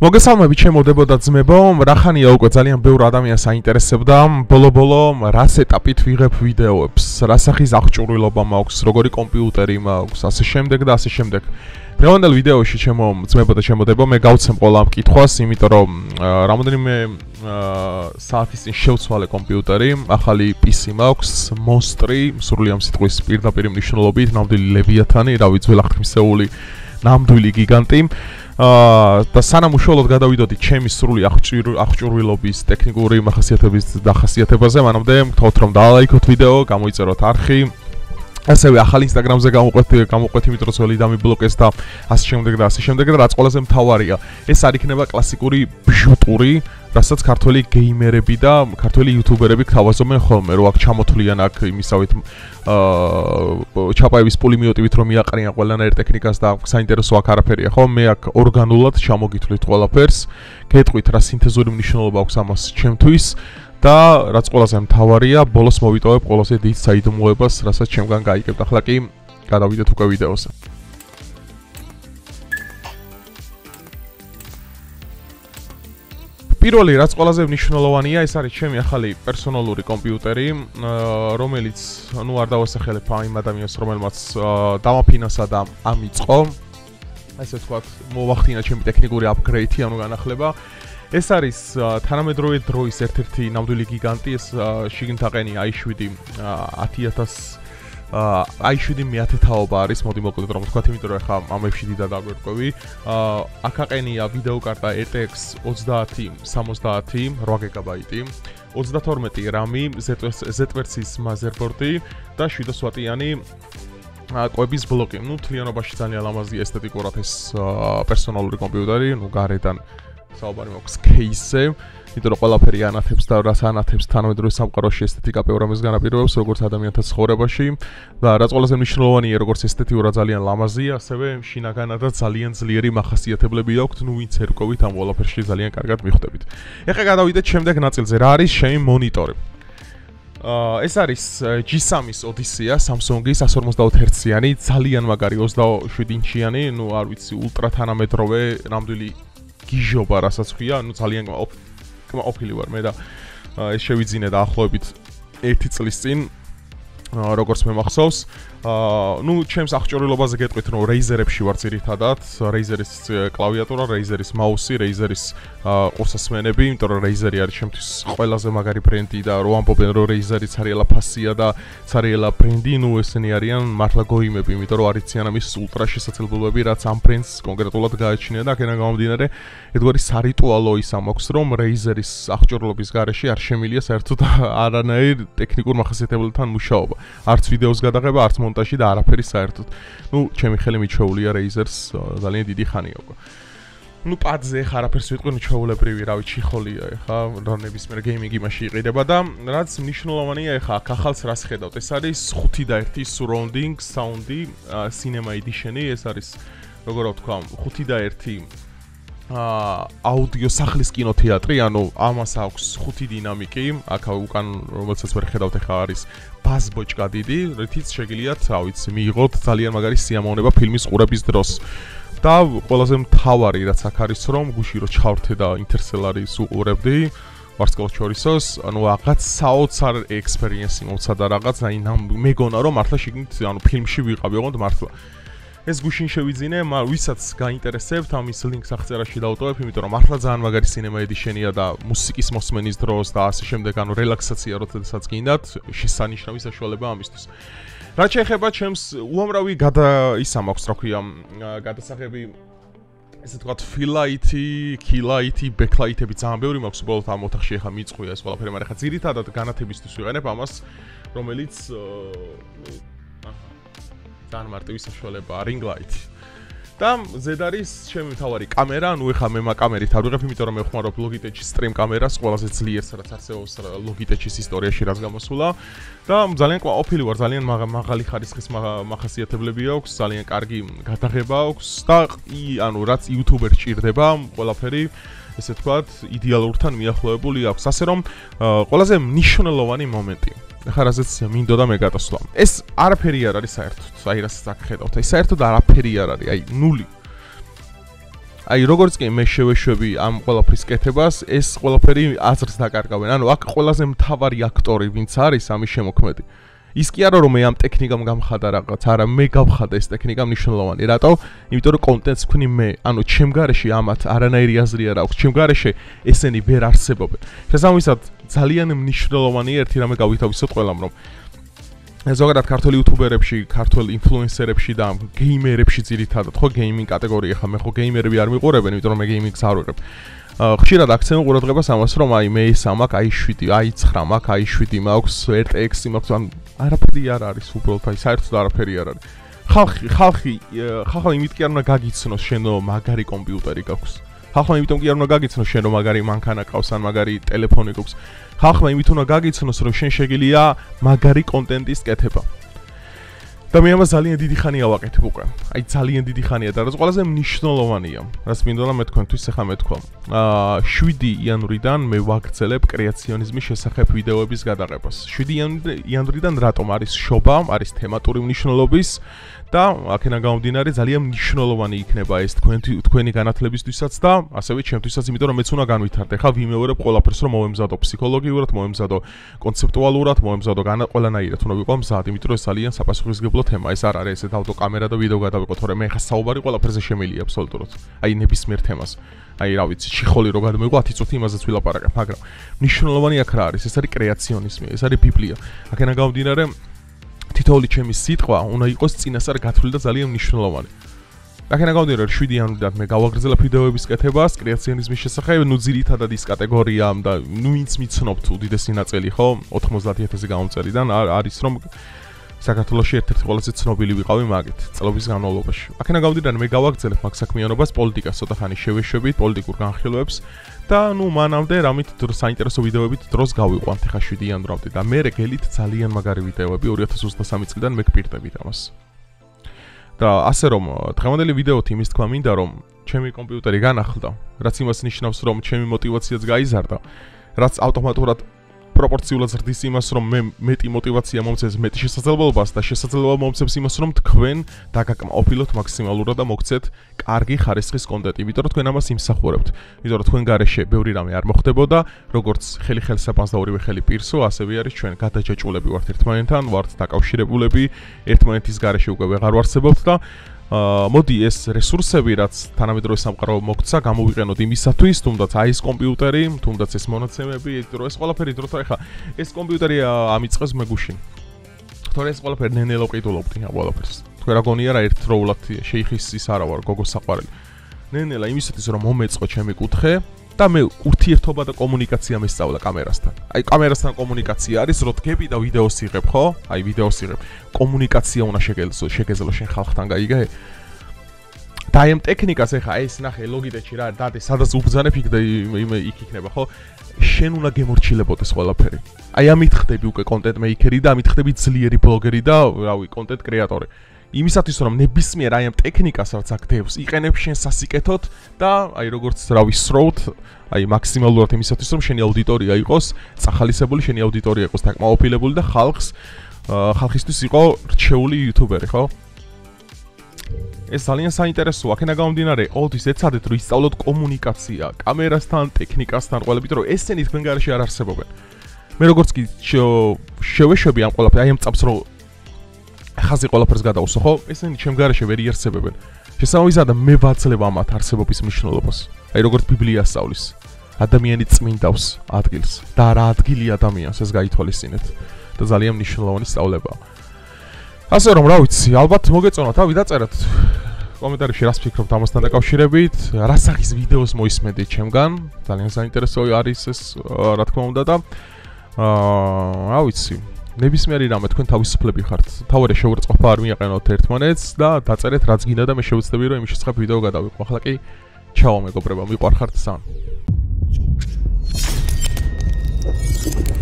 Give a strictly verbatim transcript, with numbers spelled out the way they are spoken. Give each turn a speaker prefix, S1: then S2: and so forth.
S1: მოგესალმებით ჩემოდებო და ძმებო, რახანია უკვე ძალიან ბევრ ადამიანს აინტერესებდა ბოლო-ბოლო რა სეტაპით ვიღებ ვიდეოებს, რა სახის აღჭურვილობა მაქვს, როგორი კომპიუტერი მაქვს, ასე შემდეგ და ასე შემდეგ. დღევანდელ ვიდეოში ჩემო ძმებო და ჩემოდებო, მე გავცემ ყველა ამ კითხვას, იმიტომ რომ რამოდენიმე საათის წინ შევცვალე კომპიუტერი, ახალი პი სი მაქვს, მონსტრი, სრული ამ სიტყვის პირდაპირ მნიშვნელობით, ნამდვილი ლევიათანი, რავი, ძველახთმისეული ნამდვილი გიგანტი. და სანამ უშუალოდ გადავიდოდი ჩემი სრული აღჭურვილობის ტექნიკური მახასიათების დახასიათებაზე, მანამდე გთხოვთ რომ დალაიქოთ ვიდეო, გამოიწეროთ არხი. ასევე ახალ ინსტაგრამზე გამოყვეთ, გამოყვეთ იმიტომ რომ ძველი დამიბლოკეს და ასე შემდეგ და ასე შემდეგ და რაც ყველაზე მთავარია, ეს არ იქნება კლასიკური ბჟუტური, რასაც ქართველი გეიმერები და ქართველი იუთუბერები გთავაზობენ ხოლმე, რომ აქ ჩამოთვლიან აქ იმისავით აა ჩაპაევის პული მიოტივით რომ მიაყრიან ყველანაირ ტექნიკას და საინტერესო აქ არაფერია, ხო? მე აქ ორგანულად ჩამოგითვლით ყველაფერს, გეტყვით რა სინთეზური მნიშვნელობა აქვს ამას ჩემთვის. და რაც ყველაზე მთავარია, ბოლოს მოვიტოვებ ყველაზე დიდ საიდუმლოებას, რასაც ჩემგან გაიგებთ. ახლა კი გადავიდეთ უკვე ვიდეოზე. პირველი რაც ყველაზე მნიშვნელოვანია, ეს არის ჩემი ახალი პერსონალური კომპიუტერი, რომელიც, ну, არ დავასახელებ იმ ადამიანს, რომელმაც დამაფინანსა და ამიწყო. ასე ვთქვათ, მოვახდინა ჩემი ტექნიკური აპგრეიდი, ანუ განახლება. ეს არის თანამედროვე დროის ერთ-ერთი ნამდვილი გიგანტი, ეს შიგნით აყენია აი შვიდ ათი ათას აი შვიდ მეათეთაობა არის, მოდი მოკლედ რომ ვთქვათ, იმიტომ რომ ახლა ამებში დიდად არ ვერკვევი. აქ აყენია ვიდეო კარტა эр ტი ექს ოცდაათი სამოცდაათი რვა გიგაბაიტი, ოცდათორმეტი რამი, ზედ ვერსიის მაზერბორდი და შვიდ ვატიანი კვების ბლოკი. ნუ თლიანობაში ძალიან ლამაზი ესთეტიკურად ეს პერსონალური კომპიუტერი, ნუ გარედან საუბარი მაქვს кейსზე, იმიტომ რომ ყველაფერი ანათებს და რას ანათებს თანამედროვე სამყაროში ესთეტიკა პევრამეს განაპირობებს, როგორც ადამიანთა ცხოვრებაში და რაც ყველაზე მნიშვნელოვანია, როგორც ესთეტიურად ძალიან ლამაზია, ასევე შინაგანადაც ძალიან ძლიერი მახასიათებლები აქვს, ნუ ვინც ერკვევით ამ ყველაფერში ძალიან კარგად მიხვდებით. ეხლა გადავიდეთ შემდეგ ნაწილზე, რა არის ჩემი მონიტორი. ეს არის ჯი სამის ოდისეა, Samsung-ის εκατს ორმოცდაოთხ ჰერციანი, ძალიან მაგარი ოცდაშვიდ ინჩიანი, ნუ არ ვიცი, ულტრა თანამედროვე, ნამდვილი გიჟობა, რასაც ხია, ну ძალიან ოფილი ვარ მე და ეს შევიძინე დაახლოებით ერთი წლის წინ, როგორც მე მახსოვს. ну ჩემს აღჭურვილობაზე გეტყვით, რომ Razer-ებში ვარ ძირითადად, Razer-ის კლავიატურა, Razer-ის მაუსი, Razer-ის ყურსასმენები, იმიტომ რომ Razer-ი არის ჩემთვის ყველაზე მაგარი ბრენდი და რო ამბობენ, რომ Razer-ი ცარიელა ფასია და ცარიელა ბრენდი, ну ესენი არიან მართლა გოიმები, იმიტომ რომ არიციან ამის ულტრა შესაძლებლობები, რაც ამ ბრენდს კონკრეტულად გააჩნია და აქედან გამომდინარე, ერთგვარი სარიტუალო ის ამაქვს, რომ Razer-ის აღჭურვილობის გარეშე არ შემილია საერთოდ არანაირ ტექნიკურ მახასიათებლებთან მუშაობა. არც ვიდეოს გადაღება, არც მონტაჟი და არაფერი საერთოდ. ну ჩემი ხელი მიჩვეულია Razer-ს ძალიან დიდი ხანია უკვე. ну პადზე ხა არაფერს ვიტყვი, ну ჩვეულებრივი, რავი, ჩიხოლია ხა, რა ნებისმიერ გეიმინგი მასში იყიდება და რაც მნიშვნელოვანია ხა აქ ახალს რას ხედავთ. ეს არის ხუთი და ერთი surrounding sound-ი, cinema edition-ი, ეს არის როგორ ვთქვა, ხუთი და ერთი აუდიო სახლის კინოთეატრი, ანუ ამას აქვს ხუთი დინამიკი, აქ უკან რომელსაც ვერ ხედავთ ხა არის ბაზ ბოჭკა დიდი, რითიც შეგიძლიათ, რა ვიცი, მიიღოთ ძალიან მაგარი სიამოვნება ფილმის ყურების დროს. და ყველაზე მთავარი რაც აქ არის, რომ გუში რო ჩავრთე და ინტერსტელარის უყურებდი, ვარსკვლავს შორისოს, ანუ რაღაც საოცარ ექსპერიენსი მოვცა და რაღაც, აი მეგონა რომ მართლა შიგნით, ანუ ფილმში ვიყავი, ოღონდ მართლა. ეს გუშინ შევიძინე, ვისაც გაინტერესებთ, ამის ლინკს აღწერაში დავტოვებ, იმიტომ რომ მართლა ძალიან მაგარი cinema edition-ია და მუსიკის მოსმენის დროს და ასე შემდეგ, ანუ რელაქსაცია როდესაც გინდათ, შესანიშნავი საშუალება ამისთვის. რაც შეეხება ჩემს უამრავი გადა ისა მაქვს, რა ქვია, გადასაღები, ესე ვთქვათ, ფილაითი, კილაითი, ბეკლაითები ძალიან ბევრი მაქვს, უბრალოდ ამ ოთახში ახლა მიწყვია ეს ყველაფერი, მაგრამ ახლა ძირითადად განათებისთვის ვიყენებ ამას, რომელიც ძალიან მარტივი საშუალებაა, ring light. და ზედ არის ჩემი მთავარი კამერა, ну ეხა მე მაკამერით არ ვიღებ, იმიტომ რომ მე ვხმარობ Logitech-ის stream კამერას, ყველაზე ძლიერს რაც არსებობს Logitech-ის ისტორიაში რაც გამოსულა და ძალიან ყოფილი ვარ, ძალიან მაღალი ხარისხის მახასიათებლები აქვს, ძალიან კარგი გადაღება აქვს და ანუ რაც YouTuber ჭირდება, ყველაფერი ესე ვთქვათ, იდეალურთან მიახლოებული აქვს, ასე რომ ყველაზე მნიშვნელოვანი მომენტი. ახლა რაზეც მინდოდა მე გადასვლა. ეს არაფერი არ არის საერთოდ, აი რასაც აქ ხედავთ. აი საერთოდ არაფერი არ არის, აი ნული. აი როგორც კი მე შევეშვები ამ ყველაფრის კეთებას, ეს ყველაფერი აზრს დაკარგავენ. ანუ აქ ყველაზე მთავარი აქტორი ვინც არის ამის შემოქმედი. ის კი არა რომ მე ამ ტექნიკამ გამხადა რაღაც, არა მე გავხადა ეს ტექნიკა მნიშვნელოვანი. რატო? იმიტომ რომ კონტენტს ვქნი მე. ანუ ჩემ გარეშე ამათ არანაირი აზრი არ აქვს. ჩემ გარეშე ესენი ვერ არსებობენ. შესაბამისად ძალიან მნიშვნელოვანია ერთი რამე გავითავისოთ ყველამ რომ ზოგადად ქართული იუთუბერებში, ქართულ ინფლუენსერებში და გეიმერებში ძირითადად ხო გეიმინგ კატეგორია ხა მე ხო გეიმერები არ მიყურებენ, იმიტომ რომ მე გეიმინგს არ ვიყურებ. ხშირად აქცევენ ყურადღებას ამას რომ აი მე ეს ამაკ აი შვიდი, აი ცხრა მაქვს, აი შვიდი მაქვს, ერთ ექვსი მაქვს, ან არაფერი არ არის უბრალოდ აი საერთოდ არაფერი არ არის. ხალხი, ხალხი, ხალხი იმით კი არ უნდა გაგიცნოს შენ რომ მაგარი კომპიუტერი გაქვს. ხალხმა იმიტომ კი არ უნდა გაგიცნოს შენ რომ მაგარი მანქანა ყავს ან მაგარი ტელეფონი გაქვს. ხალხმა იმით უნდა გაგიცნოს რომ შენ შეგიძლია მაგარი კონტენტის კეთება. და მე ამას ძალიან დიდი ხანია ვაკეთებ უკვე. აი ძალიან დიდი ხანია და რაც ყველაზე მნიშვნელოვანია, რაც მინდოდა მე თქვენთვის ახლა მეთქვა. აა შვიდი იანვრიდან მე ვაგრძელებ კრეაციონიზმის შესახებ ვიდეოების გადაღებას. შვიდი იანვრიდან რატომ არის შობა, არის თემატური მნიშვნელობის და აქედან გამომდინარე ძალიან მნიშვნელოვანი იქნება ეს თქვენ თქვენი განათლებისთვისაც და ასევე ჩემთვისაც, იმიტომ რომ მეც უნდა განვითარდე. ხა ვიმეორებ ყველაფერს რომ მოვემზადო ფსიქოლოგიურად, მოვემზადო კონცეპტუალურად, მოვემზადო განაყოლანაირად უნდა ვიყო მზად, იმიტომ რომ ეს ძალიან საპასუხისმგებლო თემა. ეს არ არის ესე დავდო კამერა და ვიდეო გადავიყო, თორემ მე ხა საუბარი ყველაფერზე შემილია აბსოლუტურად. აი ნებისმიერ თემას. აი რა ვიცი, ჩიხოლი რო გადმოიყო ათი წუთი იმაზეც ვილაპარაკებ, მაგრამ მნიშვნელოვანი აქ რა არის? ეს არის კრეაციონიზმი, ეს არის ბიბლია. აქედან გამომდინარე თითოეული ჩემი სიტყვა უნდა იყოს წინასწარ გათვლილი და ძალიან მნიშვნელოვანი. აქედან გამომდინარე შვიდი იანვრიდან მე გავაგრძელებ ვიდეოების კეთებას კრეაციონიზმის შესახებ, ნუ ძირითადად ის კატეგორია და ნუ ვინც მიცნობთ უდიდესი ნაწილი ხო ოთხმოცდაათი ათასი გამომწერიდან არის რომ საქართველოში ერთ-ერთი ყველაზე ცნობილი ვიყავი მაგით წლების განმავლობაში. აქედან გამომდინარე მე გავაგრძელებ მაგ საქმიანობას, პოლიტიკას ცოტა ხანი შევეშვებით, პოლიტიკურ განხილვებს და ნუ მანამდე რამით საინტერესო ვიდეოებით დროს გავიყვანთ ხა შვიდი იანვრამდე და მე გელით ძალიან მაგარი ვიდეოები ორი ათას ოცდამსამი წლიდან მე გპირდებით ამას. და ასე რომ დღევანდელი ვიდეოთი იმის თქვა მინდა რომ ჩემი კომპიუტერი განახლდა, რაც იმას ნიშნავს რომ ჩემი мотиваციაც გაიზარდა, რაც ავტომატურად პროპორციულად ზრდის იმას რომ მე მეტი мотиваცია მომცეს მეტი შესაძლებლობას და შესაძლებლობა მომცემს იმას რომ თქვენ დაგაკმაყოფილოთ მაქსიმალურად და მოგცეთ კარგი ხარისხის კონტენტი, იმიტომ რომ თქვენ ამას იმსახურებთ. იმიტომ რომ თქვენ გარეშე ბევრი რამე არ მოხდებოდა, როგორც ხელი ხელსაყრელს და ორივე ხელი პირსო, ასევე არის ჩვენ გადაჯაჭულები ვართ ერთმანეთთან, ვართ დაკავშირებულები, ერთმანეთის გარეშე უკვე ვეღარ ვარსებობთ და მოდი ეს რესურსები, რაც თანამედროვე სამყარო მოგცა, გამოვიყენოთ იმისათვის, თუნდაც აი ეს კომპიუტერი, თუნდაც ეს მონაცემები, რომ ეს ყველაფერი დროთა ეხა ეს კომპიუტერი ამიწყეს მეგუშინ. თორე ეს ყველაფერი ნენელო ყიდულობდი ამ ყველაფერს. თქვენ რა გონია რა ერთდროულად შეიხის ის არა ვარ გოგოს საყვარელი. ნენელა იმისათვის რომ მომეწყო ჩემი კუთხე და მე ურთიერთობა და კომუნიკაცია მესწავლა კამერასთან. აი კამერასთან კომუნიკაცია არის, რო დგები და ვიდეოს იღებ, ხო? აი ვიდეოს იღებ. კომუნიკაცია უნდა შეგეძლო, შეგეძლო შენ ხალხთან გაიგე. და აი ამ ტექნიკას ეხა ეს ნახე ლოგიდეთში რა დადე, სადაც უბძანებ იქ და იმე იქ იქნება, ხო? შენ უნდა გემორჩილებოდეს ყველაფერი. აი ამით ხდები უკვე კონტენტ მეიქერი და ამით ხდები ძლიერი ბლოგერი და რავი, კონტენტ კრეატორი. იმისათვის რომ ნებისმიერ აი ამ ტექნიკას რაც აქ დევს, იყენებ შენ სასიკეთოდ და აი როგორც რავი სროუთ, აი მაქსიმალურად იმისათვის რომ შენი აუდიტორია იყოს წახალისებული, შენი აუდიტორია იყოს დაკმაყოფილებული და ხალხს ხალხისთვის იყო რჩეული იუთუბერი, ხო? ეს ძალიან საინტერესოა. აქედან გამომდინარე, ყოველთვის ეცადეთ რომ ისწავლოთ კომუნიკაცია, კამერასთან, ტექნიკასთან, ყველებით რომ ესენი თქვენ გარეშე არ არსებობენ. მე როგორც კი შევეშვები ამ ყველაფერს, აი ამ წამს რომ ხაზი ყველაფერს გადავსო, ხო? ესენი ჩემ გარეშე ვერ იარსებებენ. შესაბამისად მე ვაძლევ ამათ არსებობის მნიშვნელობას. აი როგორც ბიბლია სწავლის. ადამიანი წმინდავს ადგილს და რა ადგილი ადამიანს ეს გაითვალისწინეთ და ძალიან მნიშვნელოვანი სწავლებაა. ასე რომ რა ვიცი, ალბათ მოგეწონათ, ავი დაწერეთ კომენტარებში რას ფიქრობთ ამასთან დაკავშირებით, რა სახის ვიდეოს მოისმენთ ჩემგან, ძალიან საინტერესო არის ეს რა თქმა უნდა და აა რა ვიცი, ნებისმიერი რამე თქვენ თავისუფლები ხართ. თავარი შეურაცხყოფა არ მიაყენოთ ერთმანეთს და დაწერეთ რაც გინდა და მე შევეცდები რომ იმის შესახებ ვიდეო გადავიყო. ახლა კი ჩაო მეგობრებო, მიყვარხართ სამ.